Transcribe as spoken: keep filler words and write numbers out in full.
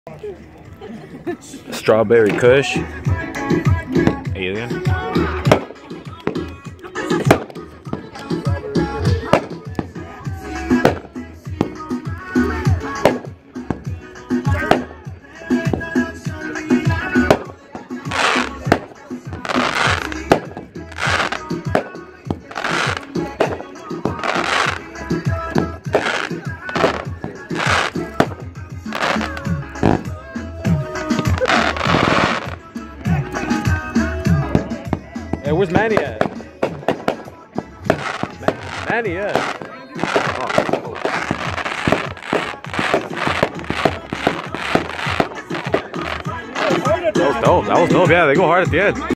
Strawberry kush. Alien. Hey, where's Manny at? Ma Manny at? Oh. That was dope. That was dope. Yeah, they go hard at the end.